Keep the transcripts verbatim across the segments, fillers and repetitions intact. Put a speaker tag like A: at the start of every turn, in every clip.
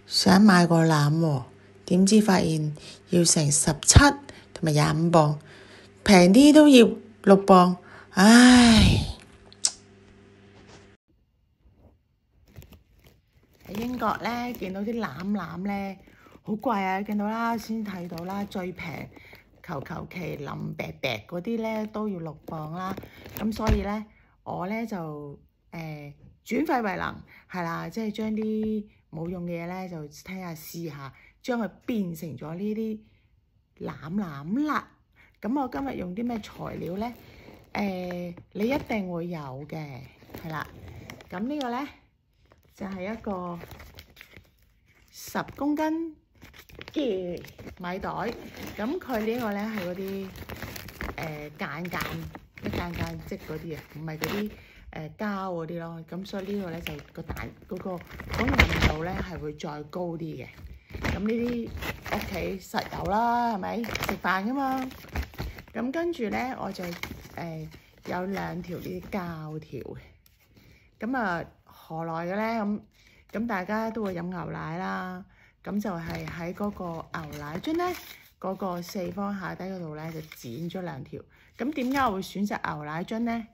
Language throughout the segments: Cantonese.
A: 想買個籃喎，點知發現要成十七同埋廿五磅，平啲都要六磅，唉！喺英國咧，見到啲籃籃咧好貴啊！見到啦，先睇到啦，最平求求其腍白白嗰啲咧都要六磅啦。咁所以咧，我咧就誒、呃、轉廢為能，係啦，即係將啲冇用嘅嘢咧就睇下試下，將佢變成咗呢啲籃籃啦。咁我今日用啲咩材料咧？誒、呃，你一定會有嘅，係啦。咁呢個咧就係、是、一個十公斤嘅米袋。咁佢呢個咧係嗰啲誒間間一間間織嗰啲啊，唔係嗰啲誒膠嗰啲咯。咁所以呢個咧就個彈嗰個嗰硬度咧係會再高啲嘅。咁呢啲屋企實有啦，係咪食飯噶嘛？咁跟住咧我就誒、呃、有兩條呢啲膠條嘅。咁啊何來嘅咧？咁咁大家都會飲牛奶啦。咁就係喺嗰個牛奶樽咧，嗰、嗰個四方下底嗰度咧就剪咗兩條。咁點解我會選擇牛奶樽咧？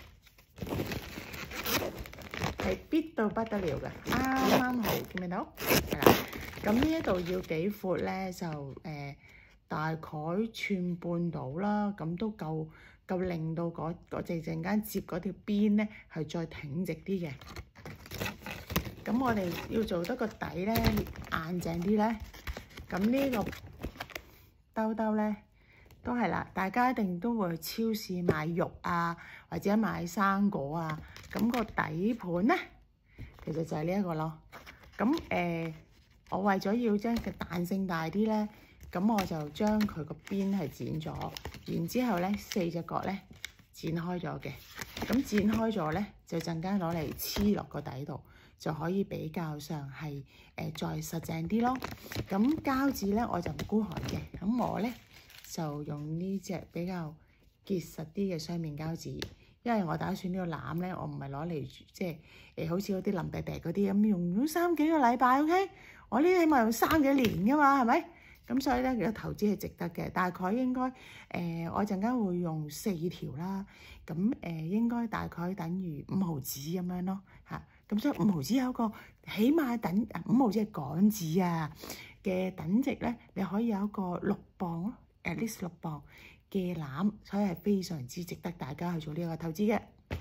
A: 係必到不得了嘅，啱啱好，見唔見到？係啦。咁呢一度要幾闊咧？就誒、呃、大概寸半到啦。咁都夠夠令到嗰嗰陣陣間接嗰條邊咧係再挺直啲嘅。咁我哋要做得個底咧硬淨啲咧，咁呢個兜兜咧都係啦，大家一定都會去超市買肉啊，或者買生果啊，咁個底盤咧其實就係呢一個咯。咁誒、呃，我為咗要將嘅彈性大啲咧，咁我就將佢個邊係剪咗，然之後咧四隻角咧剪開咗嘅，咁剪開咗咧就陣間攞嚟黐落個底度。就可以比較上係誒、呃、再實淨啲咯。咁膠紙咧我就唔孤寒嘅，咁我咧就用呢隻比較結實啲嘅雙面膠紙，因為我打算呢個籃咧，我唔係攞嚟即係誒好似嗰啲腍白白嗰啲咁用咗三幾個禮拜 ，OK？ 我呢啲起碼用三幾年噶嘛，係咪？咁所以咧個投資係值得嘅，大概應該誒、呃、我陣間會用四條啦，咁誒、呃、應該大概等於五毫紙咁樣咯嚇。咁所以五毫紙有個起碼等五毫紙係港紙啊嘅等值咧，你可以有一個六磅咯 ，at least 六磅嘅籃，所以係非常之值得大家去做呢個投資嘅。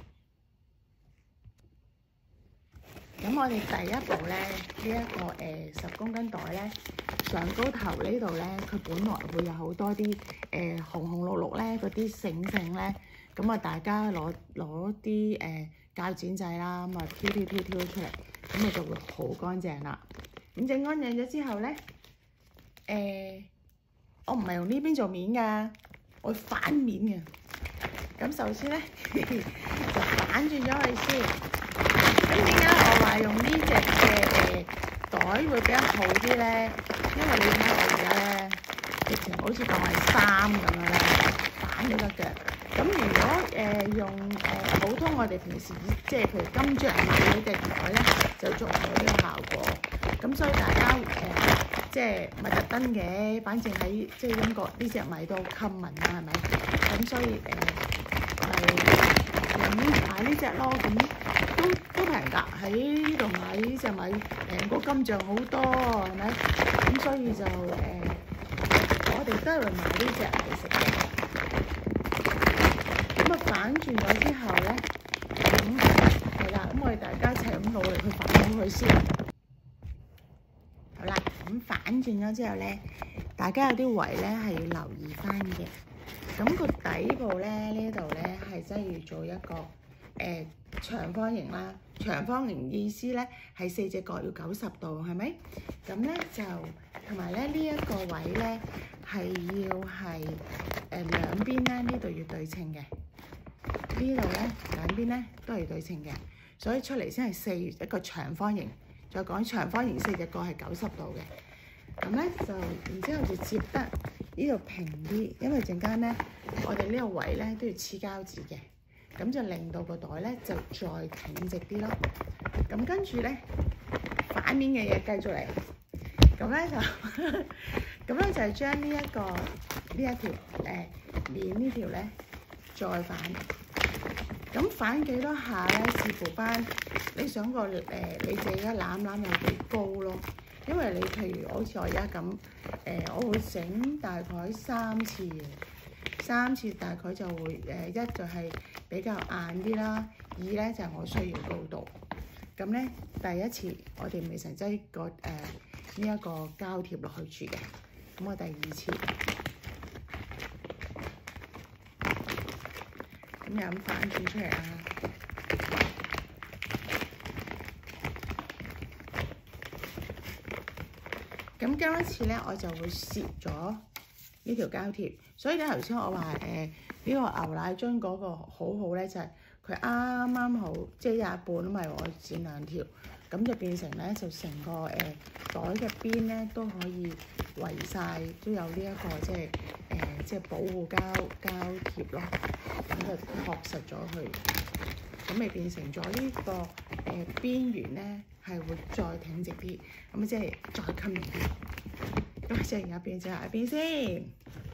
A: 咁我哋第一步咧，呢、這、一個誒、呃、十公斤袋咧，上高頭呢度咧，佢本來會有好多啲誒、呃、紅紅綠綠咧嗰啲繩繩咧，咁啊大家攞攞啲誒鉸剪仔啦，咁啊挑挑挑挑出嚟，咁啊就會好乾淨啦。咁整乾淨咗之後咧，誒、呃、我唔係用呢邊做面㗎，我反面嘅。咁首先咧就反轉咗佢先。咁點解我話用呢隻嘅誒袋會比較好啲咧？因為你睇我而家咧，直情好似當係衫咁樣咧，反都得嘅。咁如果誒、呃、用誒、呃、普通我哋平時即係譬如金匠買嗰隻袋咧，就做唔到呢個效果。咁所以大家誒、呃、即係唔係特登嘅，反正喺即係英國呢隻米都 common 啦，係咪？咁所以誒係用呢買呢隻咯，咁。都都平㗎，喺呢度買呢隻米平過金匠好多，係咪？咁所以就誒、呃，我哋都係買呢隻嚟食嘅。咁啊反轉咗之後咧，咁係啦，咁我哋大家一齊咁努力去反好佢先。好啦，咁反轉咗之後咧，大家有啲位咧係要留意翻嘅。咁個底部咧呢度咧係真係要做一個誒。呃長方形啦，長方形意思咧係四隻角要九十度，係咪？咁咧就同埋咧呢一、這個位咧係要係誒、呃、兩邊咧呢度要對稱嘅，呢度咧兩邊咧都係對稱嘅，所以出嚟先係四一個長方形。再講長方形四隻角係九十度嘅，咁咧就然之後就接得呢度平啲，因為陣間咧我哋呢個位咧都要黐膠紙嘅。咁就令到個袋咧就再挺直啲咯。咁跟住咧反面嘅嘢繼續嚟， 咁咧就咁咧就係將呢一個呢一條誒鏈呢條咧再反。咁反幾多下咧？視乎翻你想個誒、呃、你自己嘅攬攬有幾高咯。因為你譬如好似我而家咁誒，我會整大概三次嘅，三次大概就會誒、呃、一就係比較硬啲啦，二咧就係、是、我需要高度。咁咧第一次我哋未曾擠個誒呢一個膠貼落去住嘅，咁我第二次咁又咁反轉出嚟啦。咁今一次咧，我就會攝咗呢條膠貼，所以咧頭先我話誒呢個牛奶樽嗰個好好咧，就係佢啱啱好，即係有一半都唔係我剪兩條，咁就變成咧就成個誒、呃、袋嘅邊咧都可以圍晒，都有呢、這、一個即係誒、呃、即係保護膠膠貼咯，咁就確實咗佢，咁咪變成咗呢、這個誒、呃、邊緣咧。係會再挺直啲，咁即係再襟型啲。咁即係而家變咗下邊先。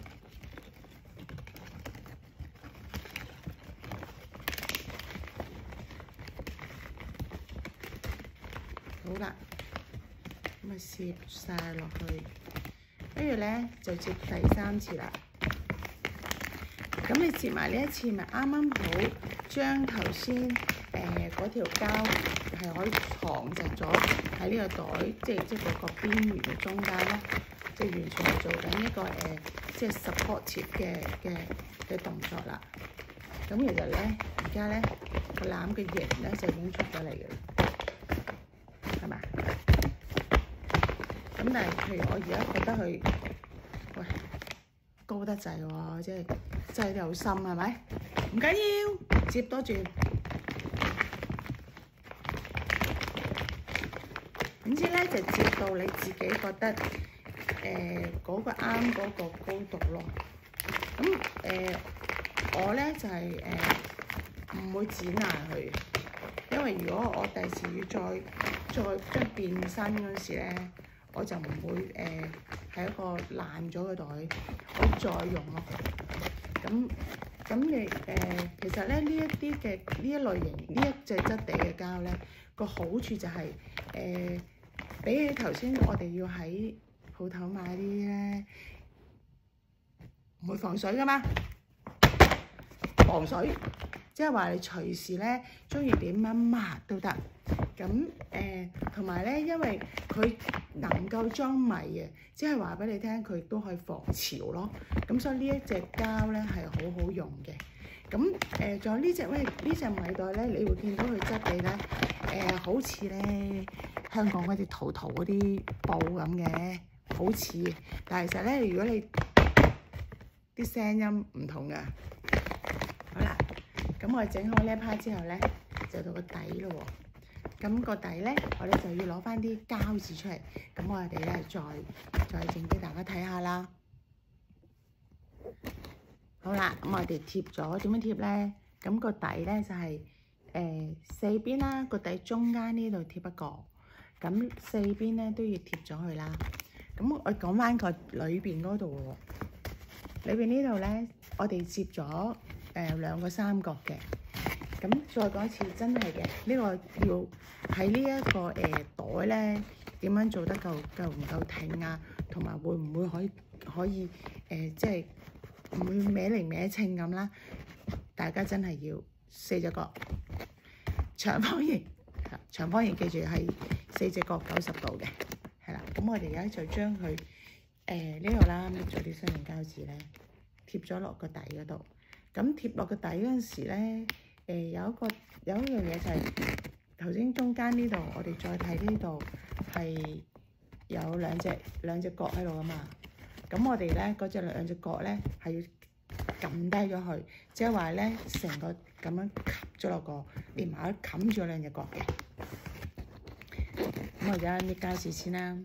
A: 好啦，咁啊攝晒落去，跟住咧就接第三次啦。咁你接埋呢一次，咪啱啱好將頭先誒嗰條膠係可以藏實咗喺呢個袋，即係即係嗰個邊緣嘅中間咯，即係完全係做緊一個誒、呃，即係 supportive 嘅嘅嘅動作啦。咁其實咧，而家咧個攬嘅型咧就已經出咗嚟嘅啦，係咪？咁但係譬如我而家覺得佢喂高得滯喎，即係擠得好深係咪？唔緊要，接多轉。總之咧就接到你自己覺得誒嗰、呃嗰個啱嗰個高度咯。咁誒、呃、我咧就係誒唔會剪爛佢，因為如果我第時要再再即係變身嗰時咧，我就唔會誒係、呃、一個爛咗嘅袋，我再用咯。咁咁你誒、呃、其實咧呢一啲嘅呢一類型呢一隻質地嘅膠咧，個好處就係、是、誒。呃比起頭先，我哋要喺鋪頭買啲咧，唔會防水噶嘛，防水，即係話你隨時咧中意點樣抹都得。咁誒，同埋咧，因為佢能夠裝米嘅，即係話俾你聽，佢都可以防潮咯。咁所以呢一隻膠咧係好好用嘅。咁誒，仲、呃、有呢隻喂呢隻米袋咧，你會見到佢質地咧，誒、呃、好似咧香港嗰啲淘淘嗰啲布咁嘅，好似。但係其實咧，如果你啲聲音唔同㗎，好啦，咁我哋整好呢一 part 之後咧，就到個底咯喎。咁個底咧，我哋就要攞翻啲膠紙出嚟，咁我哋咧再再整俾大家睇下啦。好啦，咁我哋貼咗點樣貼咧？咁個底咧就係、是、誒、呃、四邊啦，個底中間呢度貼一個，咁四邊咧都要貼咗佢啦。咁我講翻個裏邊嗰度喎，裏邊呢度咧，我哋接咗誒、呃、兩個三角嘅。咁再講一次，真係嘅，呢、這個要喺呢一個誒、呃、袋咧，點樣做得夠夠唔夠挺啊？同埋會唔會可以可以誒、呃、即係？唔會歪嚟歪稱咁啦，大家真係要四隻角長方形，長方形記住係四隻角九十度嘅，係啦。咁我哋而家就將佢誒呢度啦，搣咗啲雙面膠紙咧，貼咗落個底嗰度。咁貼落個底嗰陣時咧，誒、呃、有一個有一樣嘢就係頭先中間呢度，我哋再睇呢度係有兩隻兩隻角喺度啊嘛。咁我哋咧嗰隻兩隻角咧係要撳低咗佢，即係話咧成個咁樣吸咗落個連埋冚住兩隻角嘅。咁我而家搣膠紙先啦。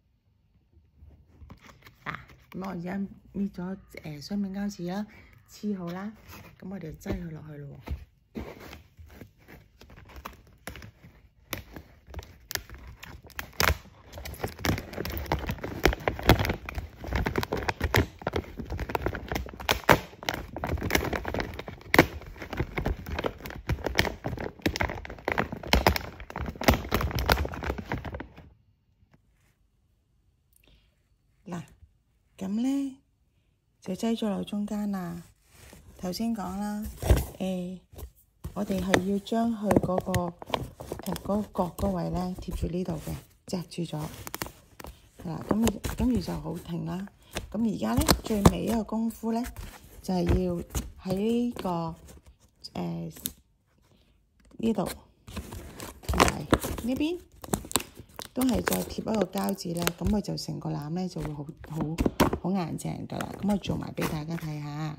A: 嗱、啊，咁我而家搣咗誒雙面膠紙啦，黐好啦。咁我哋就擠佢落去咯喎。 咁咧就擠咗落中間啦。頭先講啦，誒、呃，我哋係要將佢嗰個誒嗰、呃嗰個角嗰位咧貼住呢度嘅，紮住咗。係啦，咁跟住就好停啦。咁而家咧最尾一個功夫咧，就係、是、要喺呢、這個誒呢度同埋呢邊都係再貼一個膠紙咧，咁佢就成個籃咧就會好好好硬淨噶啦。咁我做埋俾大家睇下。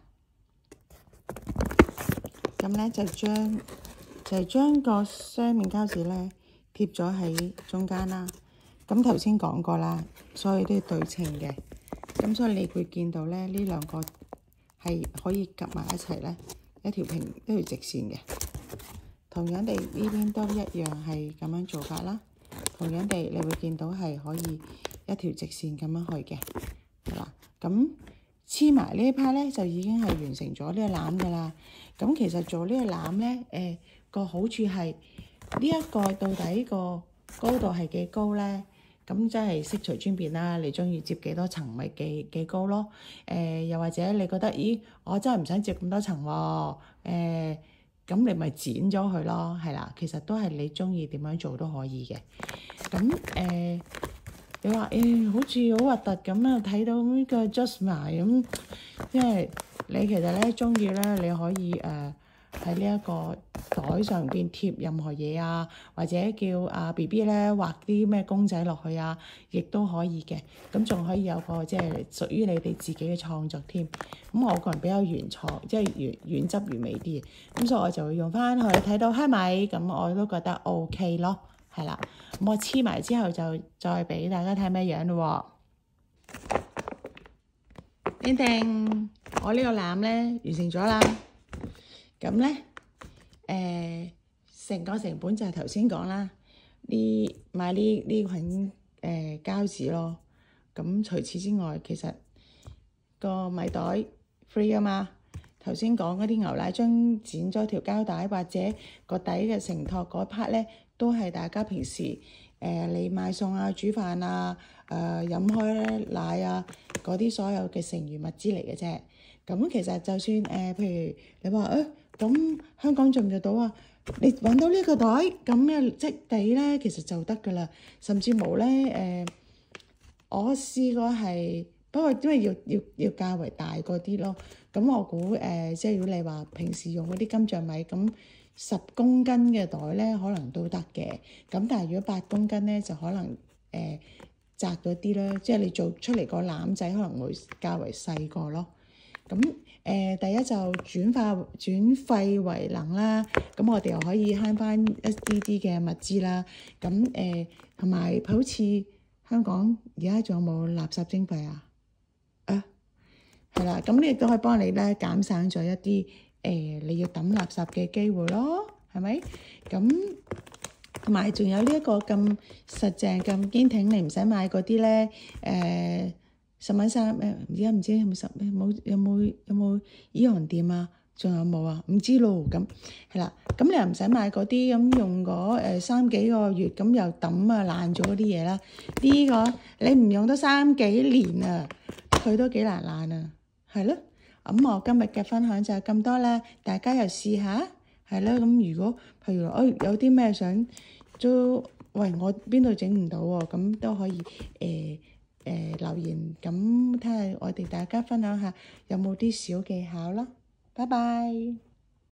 A: 咁咧就將就係將個雙面膠紙咧貼咗喺中間啦。咁頭先講過啦，所以都要對稱嘅。咁所以你會見到咧，呢兩個係可以夾埋一齊咧，一條平一條直線嘅。同樣地，呢邊都一樣係咁樣做法啦。同樣地，你會見到係可以一條直線咁樣去嘅。係啦，咁黐埋呢一 part 咧，就已經係完成咗呢個籃噶啦。咁其實做呢個籃咧，誒、呃、個好處係呢一個到底個高度係幾高咧？咁真係悉隨尊便啦，你中意接幾多層咪幾幾高咯？誒、呃，又或者你覺得，咦，我真係唔想接咁多層喎、哦，誒、呃，咁你咪剪咗佢咯，係啦，其實都係你中意點樣做都可以嘅。咁誒、呃，你話誒、欸、好似好核突咁啊，睇到呢個 adjust 埋咁，因為你其實咧中意咧，你可以誒喺呢一個袋上邊貼任何嘢啊，或者叫阿 B B 咧畫啲咩公仔落去啊，亦都可以嘅。咁仲可以有個即係屬於你哋自己嘅創作添。咁我個人比較原創，即係原原汁原味啲嘅。咁所以我就會用翻去睇到係咪？咁我都覺得 OK 咯，係啦。咁我黐埋之後就再俾大家睇咩樣咯喎。叮叮，我呢個籃咧完成咗啦。咁咧，誒成個成本就係頭先講啦，呢買呢呢款誒膠紙咯。咁除此之外，其實個米袋 free 啊嘛。頭先講嗰啲牛奶樽剪咗條膠帶，或者個底嘅承托嗰 part 咧，都係大家平時誒、呃、你買餸啊、煮飯啊、誒、呃、飲開奶啊嗰啲所有嘅剩餘物資嚟嘅啫。咁其實就算誒、呃，譬如你話誒，咁、哎、香港做唔做到啊？你揾到呢個袋咁嘅質地咧，其實就得噶啦。甚至冇咧誒，我試過係，不過因為要要要較為大個啲咯。咁我估誒、呃，即係如果你話平時用嗰啲金像米，咁十公斤嘅袋咧，可能都得嘅。咁但係如果八公斤咧，就可能誒、呃、窄咗啲啦。即係你做出嚟個籃仔可能會較為細個咯。咁誒、呃，第一就轉化轉廢為能啦。咁我哋又可以慳翻一啲啲嘅物資啦。咁誒，同、呃、埋好似香港而家仲有冇垃圾徵費啊？啊，係啦。咁你亦都可以幫你咧減省咗一啲誒、呃、你要抌垃圾嘅機會咯，係咪？咁同埋仲有呢一個咁實淨、咁堅挺，你唔使買嗰啲咧誒。呃十蚊衫誒，唔知唔知有冇十冇有冇有冇依行店啊？仲有冇啊？唔知咯。咁係啦，咁你又唔使買嗰啲咁用嗰誒三幾個月咁又抌啊爛咗嗰啲嘢啦。呢、這個你唔用得三幾年啊，佢都幾難爛啊。係咯，咁我今日嘅分享就係咁多啦，大家又試下係咯。咁如果譬如誒、哎、有啲咩想都喂我邊度整唔到喎，咁都可以誒。呃誒、呃、留言，咁睇下我哋大家分享下有冇啲小技巧咯，拜拜。